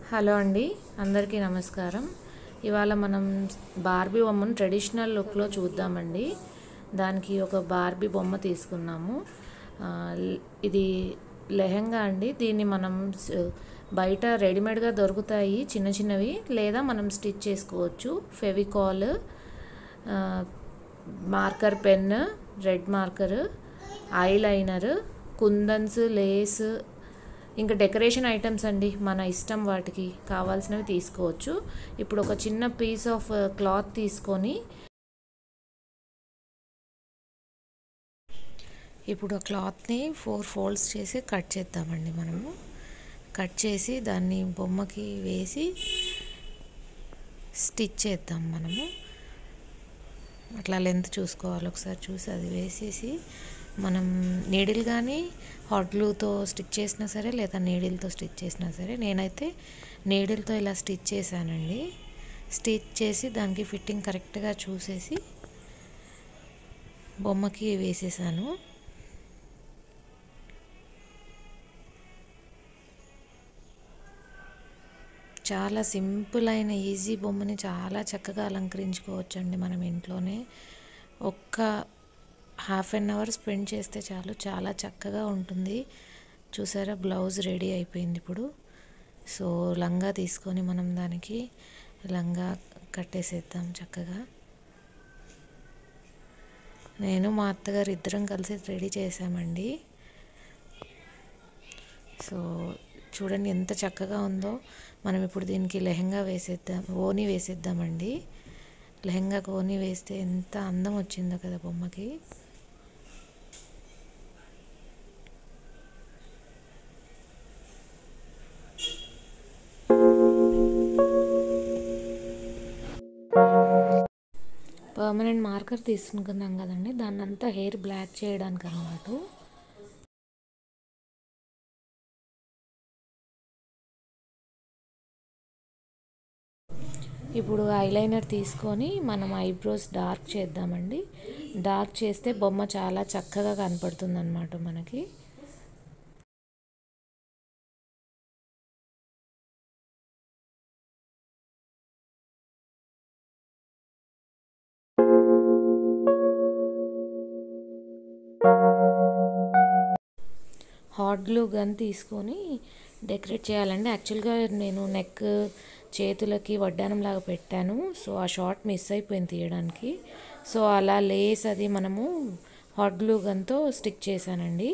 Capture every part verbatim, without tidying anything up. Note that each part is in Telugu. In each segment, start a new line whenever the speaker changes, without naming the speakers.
హలో అండి, అందరికీ నమస్కారం. ఇవాళ మనం బార్బీ బొమ్మను ట్రెడిషనల్ లుక్లో చూద్దామండి. దానికి ఒక బార్బీ బొమ్మ తీసుకున్నాము. ఇది లెహంగా అండి. దీన్ని మనం బయట రెడీమేడ్గా దొరుకుతాయి చిన్న చిన్నవి, లేదా మనం స్టిచ్ చేసుకోవచ్చు. Fevicol, marker pen, red marker, eyeliner, kundans, lace, ఇంకా డెకరేషన్ ఐటమ్స్ అండి. మన ఇష్టం, వాటికి కావాల్సినవి తీసుకోవచ్చు. ఇప్పుడు ఒక చిన్న పీస్ ఆఫ్ క్లాత్ తీసుకొని ఇప్పుడు ఆ క్లాత్ని ఫోర్ ఫోల్డ్స్ చేసి కట్ చేద్దామండి. మనము కట్ చేసి దాన్ని బొమ్మకి వేసి స్టిచ్ చేద్దాం. మనము అట్లా లెంత్ చూసుకోవాలి. ఒకసారి చూసి అది వేసేసి మనం నీడిల్ కానీ హాట్ గ్లూతో స్టిచ్ చేసినా సరే, లేదా నీడిల్తో స్టిచ్ చేసినా సరే. నేనైతే నీడిల్తో ఇలా స్టిచ్ చేశానండి. స్టిచ్ చేసి దానికి ఫిట్టింగ్ కరెక్ట్గా చూసేసి బొమ్మకి వేసేసాను. చాలా సింపుల్ అయిన ఈజీ బొమ్మని చాలా చక్కగా అలంకరించుకోవచ్చండి మనం ఇంట్లోనే. ఒక్క హాఫ్ అన్ అవర్ స్పెండ్ చేస్తే చాలు, చాలా చక్కగా ఉంటుంది. చూసారా, బ్లౌజ్ రెడీ అయిపోయింది ఇప్పుడు. సో లంగా తీసుకొని మనం దానికి లంగా కట్టేసేద్దాం చక్కగా. నేను మా అత్తగారు ఇద్దరం కలిసి రెడీ చేసామండి. సో చూడండి ఎంత చక్కగా ఉందో. మనం ఇప్పుడు దీనికి లెహంగా వేసేద్దాం, ఓని వేసేద్దామండి. లెహంగాకు ఓని వేస్తే ఎంత అందం వచ్చిందో కదా బొమ్మకి. పర్మనెంట్ మార్కర్ తీసుకున్నాం కదండి, దాన్ని అంతా హెయిర్ బ్లాక్ చేయడానికి అన్నమాట. ఇప్పుడు ఐలైనర్ తీసుకొని మనం ఐబ్రోస్ డార్క్ చేద్దామండి. డార్క్ చేస్తే బొమ్మ చాలా చక్కగా కనపడుతుంది అన్నమాట మనకి. హాట్ గ్లూ గన్ తీసుకొని డెకరేట్ చేయాలండి. యాక్చువల్గా నేను నెక్, చేతులకి వడ్డానం లాగా పెట్టాను. సో ఆ షార్ట్ మిస్ అయిపోయింది తీయడానికి. సో అలా లేస్ అది మనము హాట్ గ్లూ గన్తో స్టిక్ చేశానండి.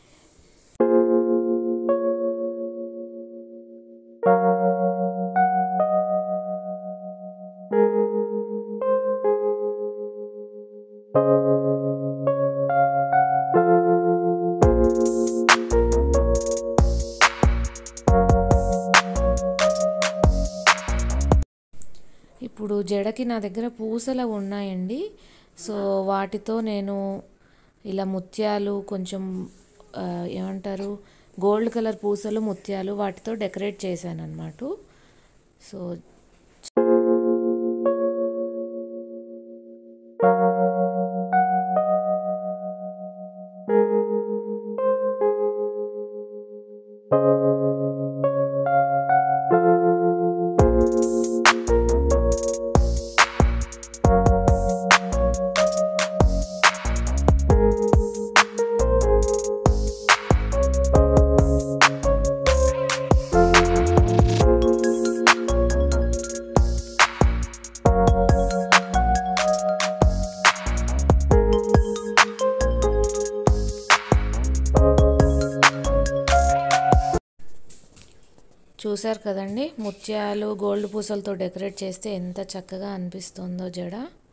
ఇప్పుడు జడకి నా దగ్గర పూసలు ఉన్నాయండి. సో వాటితో నేను ఇలా ముత్యాలు, కొంచెం ఏమంటారు గోల్డ్ కలర్ పూసలు, ముత్యాలు, వాటితో డెకరేట్ చేశాను అన్నమాట. సో చూసారు కదండి, ముత్యాలు, గోల్డ్ పూసలతో డెకరేట్ చేస్తే ఎంత చక్కగా అనిపిస్తుందో జడ.